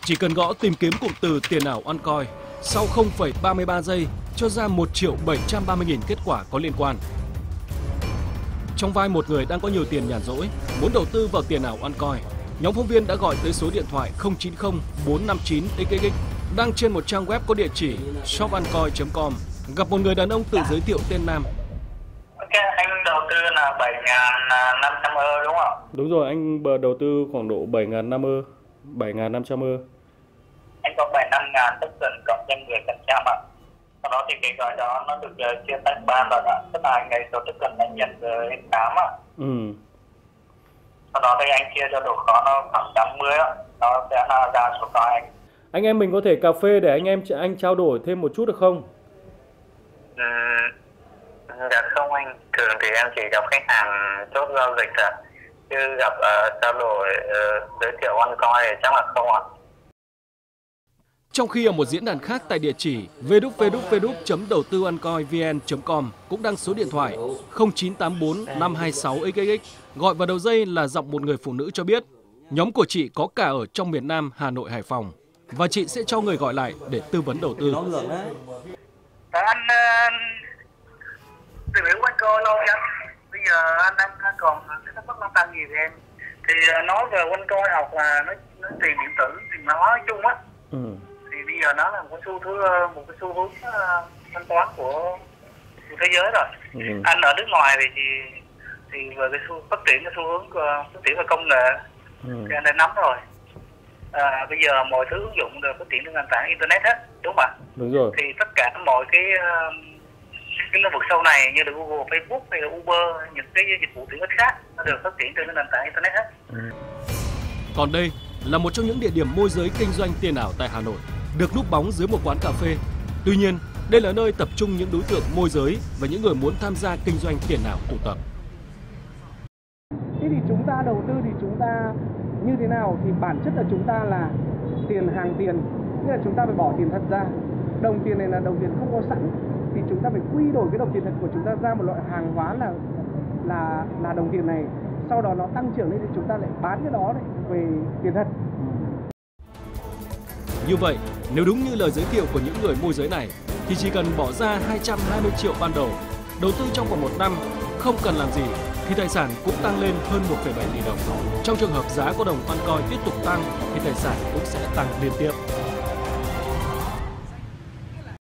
Chỉ cần gõ tìm kiếm cụm từ tiền ảo OneCoin, sau 0,33 giây cho ra 1.730.000 kết quả có liên quan. Trong vai một người đang có nhiều tiền nhàn rỗi, muốn đầu tư vào tiền ảo OneCoin, nhóm phóng viên đã gọi tới số điện thoại 090 459 XXX đang trên một trang web có địa chỉ shoponecoin.com, gặp một người đàn ông tự giới thiệu tên Nam. Anh đầu tư là 7.500 euro đúng không? Đúng rồi, anh đầu tư khoảng độ 7.500 euro. Anh có 75.000 token cộng cho 10% ạ. Sau đó thì cái gói đó nó được chia tách 3 lần ạ. Tức là anh lấy số token anh nhận với 8 ạ. Sau đó thì anh chia cho độ khó nó khoảng 80 ạ. Nó sẽ là ra số đó anh. Anh em mình có thể cà phê để anh trao đổi thêm một chút được không? Dạ không anh, thường thì em chỉ gặp khách hàng chốt giao dịch ạ. Chứ gặp trao đổi giới thiệu OneCoin thì chắc là không ạ. Trong khi ở một diễn đàn khác tại địa chỉ www.đầu-tư-onecoin-vn.com cũng đăng số điện thoại 0984 526 XXX, gọi vào đầu dây là giọng một người phụ nữ cho biết nhóm của chị có cả ở trong miền Nam, Hà Nội, Hải Phòng và chị sẽ cho người gọi lại để tư vấn đầu tư. Anh tìm hiểu OneCoin lâu chưa? Bây giờ anh còn cái thắc mắc tăng gì thì em thì nói về OneCoin hoặc là nó tiền điện tử thì nói chung á. Thì bây giờ nó là một cái xu hướng thanh toán của thế giới rồi. Anh ở nước ngoài thì về cái phát triển về công nghệ thì anh đã nắm rồi. Bây giờ mọi thứ ứng dụng đều phát triển trên nền tảng internet hết, đúng không ạ? Đúng rồi. Thì tất cả mọi cái lĩnh vực sau này như là Google, Facebook hay là Uber, những cái dịch vụ tiện ích khác nó đều phát triển trên nền tảng internet hết. Còn đây là một trong những địa điểm môi giới kinh doanh tiền ảo tại Hà Nội, được núp bóng dưới một quán cà phê. Tuy nhiên, đây là nơi tập trung những đối tượng môi giới và những người muốn tham gia kinh doanh tiền ảo tụ tập. Thế thì chúng ta đầu tư thì chúng ta như thế nào? Thì bản chất là chúng ta là hàng tiền, nghĩa là chúng ta phải bỏ tiền thật ra. Đồng tiền này là đồng tiền không có sẵn, thì chúng ta phải quy đổi cái đồng tiền thật của chúng ta ra một loại hàng hóa là đồng tiền này. Sau đó nó tăng trưởng lên thì chúng ta lại bán cái đó về tiền thật. Như vậy, nếu đúng như lời giới thiệu của những người môi giới này, thì chỉ cần bỏ ra 220 triệu ban đầu, đầu tư trong vòng 1 năm, không cần làm gì, thì tài sản cũng tăng lên hơn 1,7 tỷ đồng. Trong trường hợp giá của đồng OneCoin tiếp tục tăng, thì tài sản cũng sẽ tăng liên tiếp.